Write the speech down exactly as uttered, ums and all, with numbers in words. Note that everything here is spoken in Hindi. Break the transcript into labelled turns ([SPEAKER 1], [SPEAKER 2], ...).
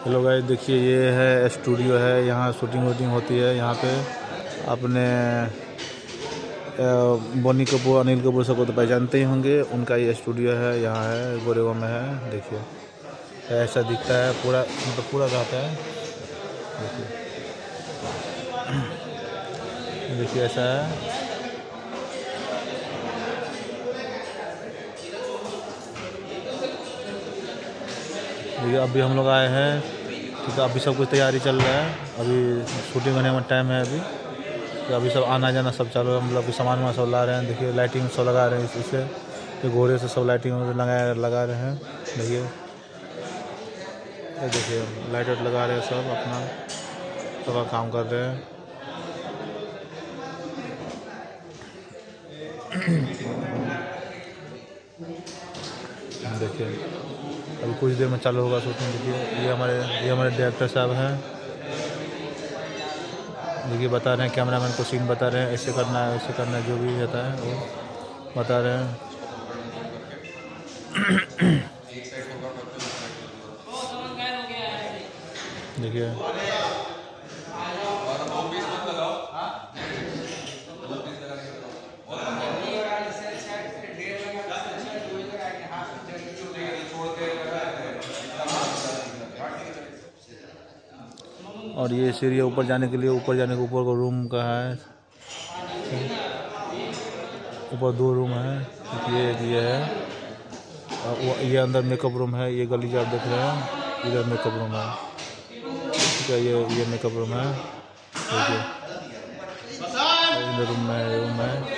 [SPEAKER 1] हेलो गाइस, देखिए ये है स्टूडियो है। यहाँ शूटिंग वूटिंग होती है। यहाँ पे अपने बोनी कपूर, अनिल कपूर सबको तो पहचानते ही होंगे। उनका ये स्टूडियो है, यहाँ है, गोरेगांव में है। देखिए ऐसा दिखता है पूरा, मतलब पूरा रहता है। देखिए देखिए ऐसा है। देखिए अभी हम लोग आए हैं, ठीक है। अभी सब कुछ तैयारी चल रहा है। अभी शूटिंग होने में टाइम है अभी, तो अभी सब आना जाना सब चालू है। मतलब सामान वामान सब ला रहे हैं। देखिए लाइटिंग सब लगा रहे हैं, इससे तो घोड़े से सब लाइटिंग लगा लगा रहे हैं। देखिए देखिए लाइट वाइट लगा रहे हैं, सब अपना सबका काम कर रहे हैं। देखिए अभी कुछ देर में चालू होगा शूटिंग। देखिए ये हमारे ये हमारे डायरेक्टर साहब हैं। देखिए बता रहे हैं, कैमरामैन को सीन बता रहे हैं, ऐसे करना है, ऐसे करना है, जो भी रहता है वो बता रहे हैं। देखिए और ये सीढ़ी ऊपर जाने के लिए, ऊपर जाने के ऊपर को रूम का है। ऊपर दो रूम है। ये ये है, और वो ये अंदर मेकअप रूम है। ये गली जो आप देख रहे हैं, इधर मेकअप रूम है, ठीक है। ये ये मेकअप रूम है। देखिए इधर रूम में रूम है।